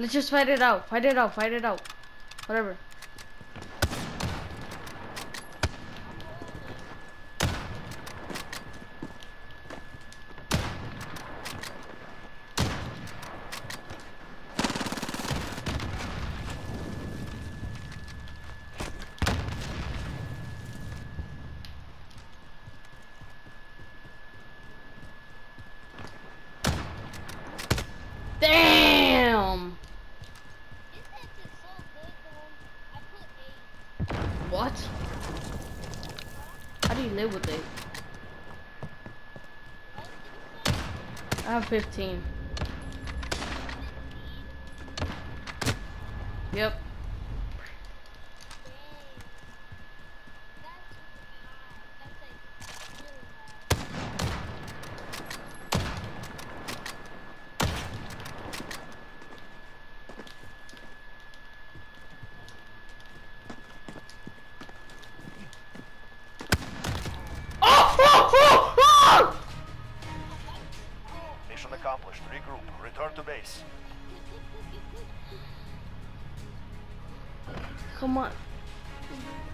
Let's just fight it out. Fight it out. Fight it out. Whatever. Damn! What? How do you live with it? I have 15. Yep. Mission accomplished. Regroup. Return to base. Come on.